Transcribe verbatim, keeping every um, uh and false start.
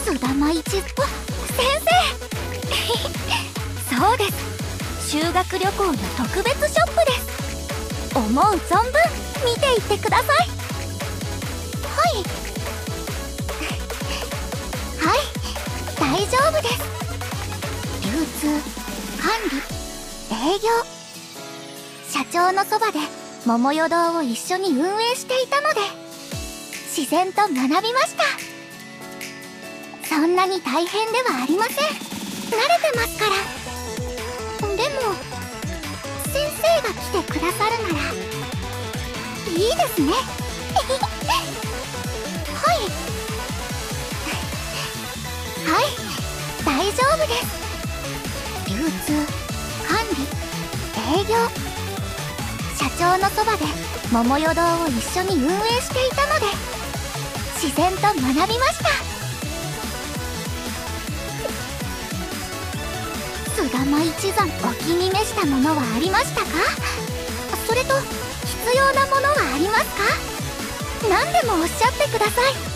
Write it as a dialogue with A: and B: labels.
A: 須玉一。先生そうです、修学旅行の特別ショップです。思う存分見ていってください。はいはい大丈夫です。流通、管理、営業、社長のそばで桃代堂を一緒に運営していたので自然と学びました。そんなに大変ではありません。慣れてますから。でも先生が来てくださるならいいですねはいはい大丈夫です。流通、管理、営業、社長のそばで桃代堂を一緒に運営していたので自然と学びました。須玉一山お気に召したものはありましたか？それと必要なものはありますか？何でもおっしゃってください。